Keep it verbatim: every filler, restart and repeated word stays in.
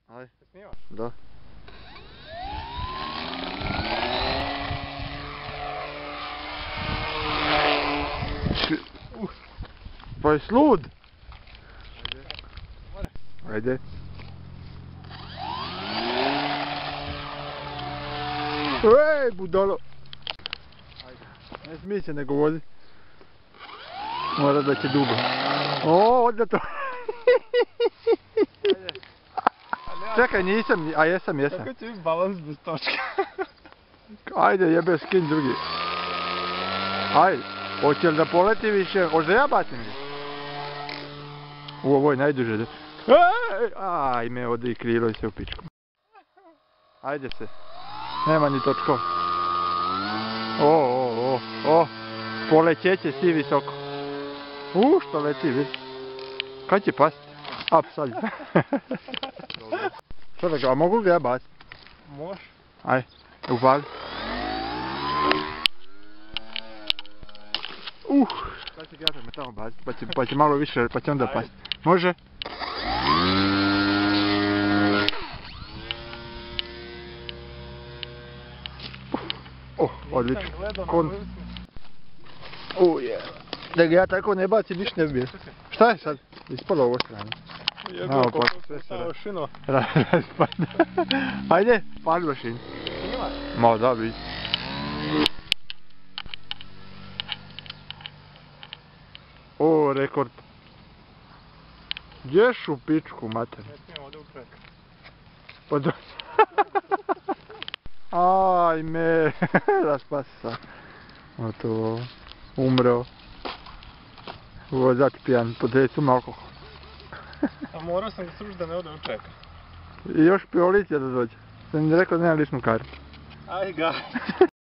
Ajde. Snimaš? Da. Uh. Pa je slud. Ajde. Ajde. Ej, budalo. Ajde. Ne smije se nego vozi. Mora da će dugo. O, odda to. Ajde. Čekaj, nisam, a jesam, jesam. Kako će biti balans bez točka? Ajde, jebe, skin drugi. Ajde, hoće li da poleti više? Hoće da ja bacim li? U, ovo je najduže. Da... Ej, ajme, ode i krilo se u pičku. Ajde se. Nema ni točkov. O, o, o, o. Polećeće si visoko. U, što leti, vidi. Kad će pasti? Up, sad. Što da ga, a mogu ga ja baciti? Možeš. Ajde, upali. Uh, sad će ga me tamo baciti, pa će, pa će malo više, pa će onda Ajde. pasti. Može? Oh, odlično. Nisam gledao na Kon... koju Oh, yeah. Da ga ja tako ne bacim, niš ne bi bio. Šta je sad? Ispalo ovo strane. smo. Jebo, Malo koliko pa, sve se se stao šino. Raspada. Ajde, pali mašinu. Snimaš? Ma da bi. O, rekord. Gdješ u pičku, mater? Ne smijem ovdje u krek. Pa do... Ajme, raspa se sad. Gotovo, umreo. Vozač pijan, pod djecom alkohol. A morao sam ga srušiti da ne ode u krek. I još policija da dođe. Sam rekao da nema ličnu kartu. Aj ga.